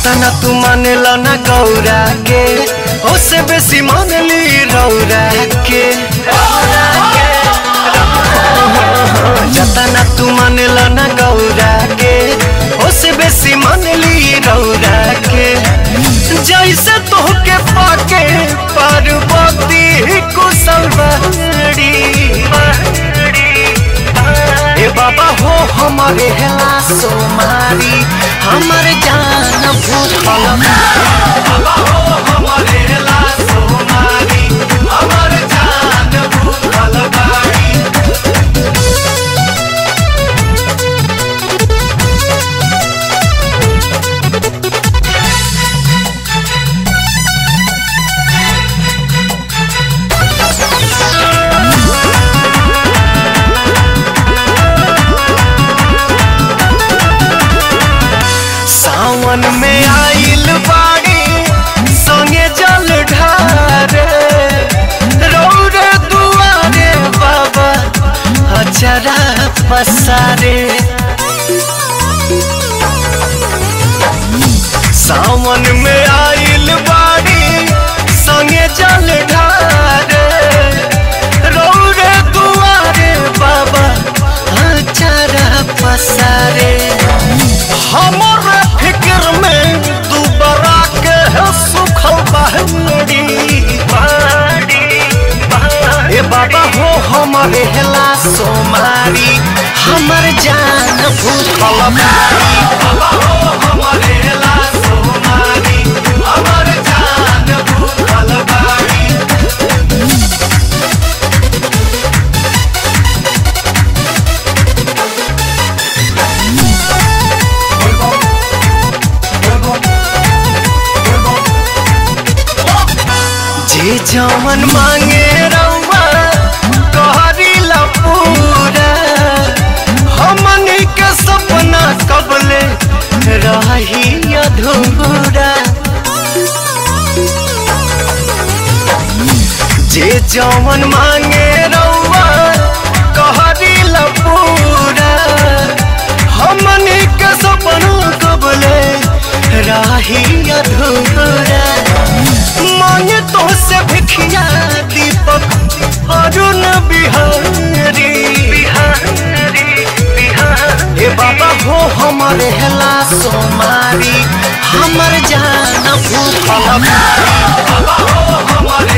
जतना तू मानेला ना गौरा के ओसे बेसी मानली रौरा के जतना तू मानेला ना गौरा के ओसे बेसी मानली रौरा के जैसे तोहके पाके पार्वती कुशल बड़ी ए बाबा हो हमारे हेला सोमारी हमारे जान भूखल बाबा हो हमारे हेला सोमारी हमारे जान भूखल बाड़ी सावन में आइल बाड़ी संगे जल ढारे रौरे दुआरे बाबा अचरा पसारे सावन में आइल बाड़ी संगे जल ढारे रौरे दुआरे बाबा अचरा पसारे हमारे फिक्र में दुबारा के है सुखल बहड़ी ए बाबा हो हमारे हेला सोमारी हमर जान भूखल बाड़ी बाबा हो हमारे हेला सोमारी हमर जान भूखल बाड़ी जे जवन मांगे रउआ कहरीला पूरा हमनी के सपना कबले रही अधूरा जे जवन मांगे रउआ कहरीला पूरा हमनी के सपना कबले रही अधूरा मांगे तो से भिखिया दीपक अरुण बिहारी ए बाबा हो हमारे हेला सोमारी हमर जान भूखल बाबा हो हमारे